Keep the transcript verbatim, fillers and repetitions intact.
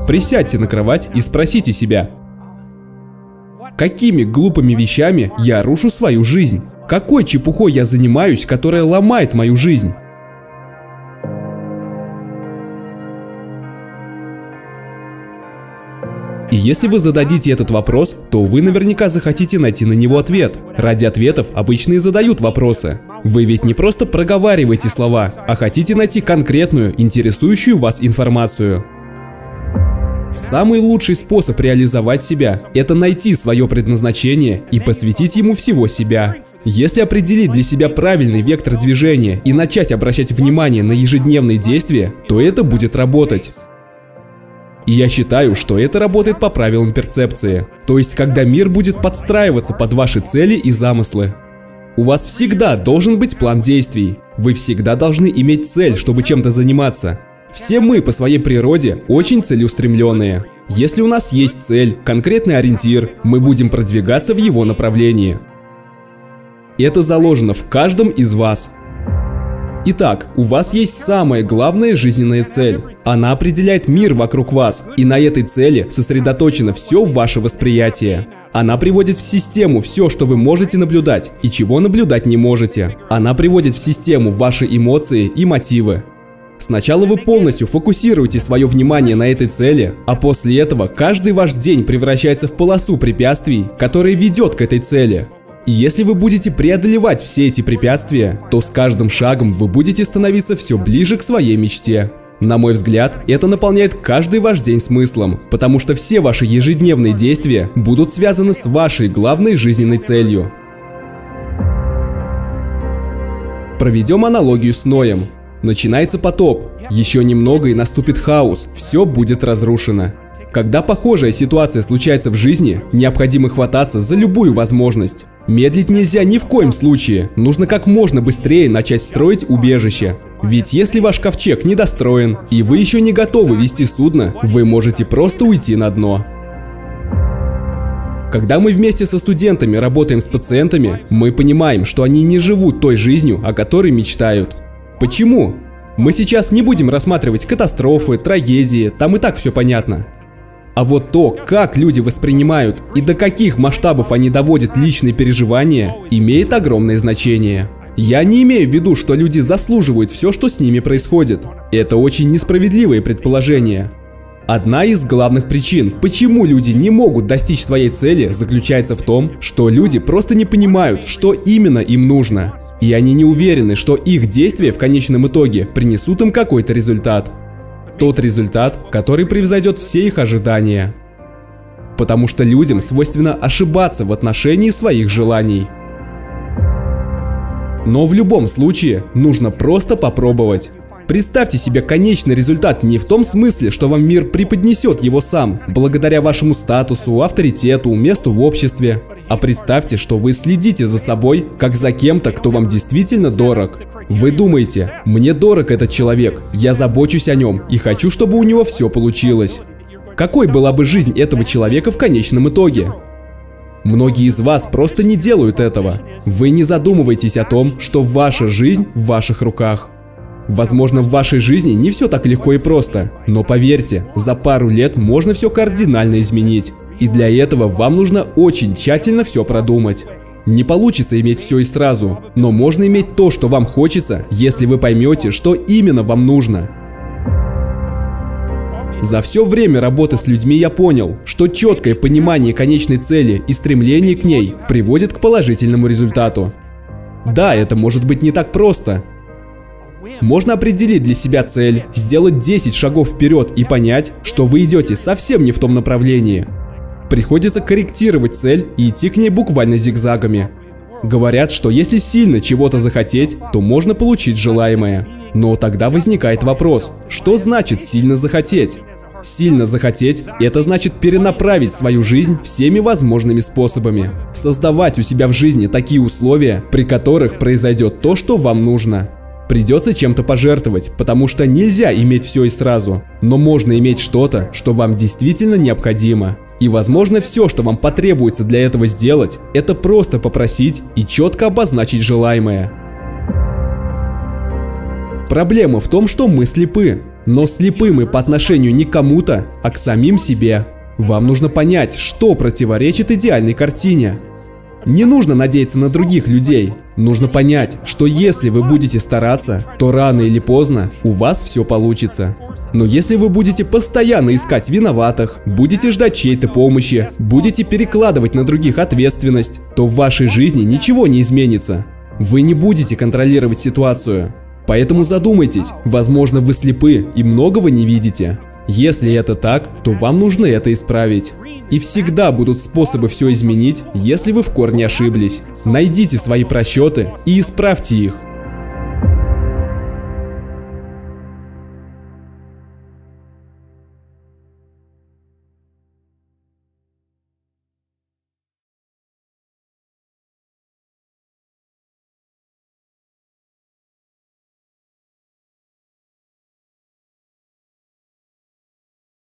Присядьте на кровать и спросите себя: какими глупыми вещами я рушу свою жизнь? Какой чепухой я занимаюсь, которая ломает мою жизнь? И если вы зададите этот вопрос, то вы наверняка захотите найти на него ответ. Ради ответов обычно и задают вопросы. Вы ведь не просто проговариваете слова, а хотите найти конкретную, интересующую вас информацию. Самый лучший способ реализовать себя – это найти свое предназначение и посвятить ему всего себя. Если определить для себя правильный вектор движения и начать обращать внимание на ежедневные действия, то это будет работать. И я считаю, что это работает по правилам перцепции. То есть, когда мир будет подстраиваться под ваши цели и замыслы. У вас всегда должен быть план действий. Вы всегда должны иметь цель, чтобы чем-то заниматься. Все мы по своей природе очень целеустремленные. Если у нас есть цель, конкретный ориентир, мы будем продвигаться в его направлении. Это заложено в каждом из вас. Итак, у вас есть самая главная жизненная цель. Она определяет мир вокруг вас, и на этой цели сосредоточено все ваше восприятие. Она приводит в систему все, что вы можете наблюдать, и чего наблюдать не можете. Она приводит в систему ваши эмоции и мотивы. Сначала вы полностью фокусируете свое внимание на этой цели, а после этого каждый ваш день превращается в полосу препятствий, которая ведет к этой цели. И если вы будете преодолевать все эти препятствия, то с каждым шагом вы будете становиться все ближе к своей мечте. На мой взгляд, это наполняет каждый ваш день смыслом, потому что все ваши ежедневные действия будут связаны с вашей главной жизненной целью. Проведем аналогию с Ноем. Начинается потоп, еще немного и наступит хаос, все будет разрушено. Когда похожая ситуация случается в жизни, необходимо хвататься за любую возможность. Медлить нельзя ни в коем случае, нужно как можно быстрее начать строить убежище. Ведь если ваш ковчег недостроен, и вы еще не готовы вести судно, вы можете просто уйти на дно. Когда мы вместе со студентами работаем с пациентами, мы понимаем, что они не живут той жизнью, о которой мечтают. Почему? Мы сейчас не будем рассматривать катастрофы, трагедии, там и так все понятно. А вот то, как люди воспринимают и до каких масштабов они доводят личные переживания, имеет огромное значение. Я не имею в виду, что люди заслуживают все, что с ними происходит. Это очень несправедливое предположение. Одна из главных причин, почему люди не могут достичь своей цели, заключается в том, что люди просто не понимают, что именно им нужно. И они не уверены, что их действия в конечном итоге принесут им какой-то результат. Тот результат, который превзойдет все их ожидания. Потому что людям свойственно ошибаться в отношении своих желаний. Но в любом случае нужно просто попробовать. Представьте себе конечный результат не в том смысле, что вам мир преподнесет его сам, благодаря вашему статусу, авторитету, месту в обществе. А представьте, что вы следите за собой, как за кем-то, кто вам действительно дорог. Вы думаете: мне дорог этот человек, я забочусь о нем и хочу, чтобы у него все получилось. Какой была бы жизнь этого человека в конечном итоге? Многие из вас просто не делают этого. Вы не задумываетесь о том, что ваша жизнь в ваших руках. Возможно, в вашей жизни не все так легко и просто, но поверьте, за пару лет можно все кардинально изменить. И для этого вам нужно очень тщательно все продумать. Не получится иметь все и сразу, но можно иметь то, что вам хочется, если вы поймете, что именно вам нужно. За все время работы с людьми я понял, что четкое понимание конечной цели и стремление к ней приводит к положительному результату. Да, это может быть не так просто. Можно определить для себя цель, сделать десять шагов вперед и понять, что вы идете совсем не в том направлении. Приходится корректировать цель и идти к ней буквально зигзагами. Говорят, что если сильно чего-то захотеть, то можно получить желаемое. Но тогда возникает вопрос, что значит сильно захотеть? Сильно захотеть – это значит перенаправить свою жизнь всеми возможными способами. Создавать у себя в жизни такие условия, при которых произойдет то, что вам нужно. Придется чем-то пожертвовать, потому что нельзя иметь все и сразу. Но можно иметь что-то, что вам действительно необходимо. И возможно, все, что вам потребуется для этого сделать, это просто попросить и четко обозначить желаемое. Проблема в том, что мы слепы. но слепым и по отношению не к кому-то, а к самим себе. Вам нужно понять, что противоречит идеальной картине. Не нужно надеяться на других людей. Нужно понять, что если вы будете стараться, то рано или поздно у вас все получится. Но если вы будете постоянно искать виноватых, будете ждать чьей-то помощи, будете перекладывать на других ответственность, то в вашей жизни ничего не изменится. Вы не будете контролировать ситуацию. Поэтому задумайтесь, возможно, вы слепы и многого не видите. Если это так, то вам нужно это исправить. И всегда будут способы все изменить, если вы в корне ошиблись. Найдите свои просчеты и исправьте их.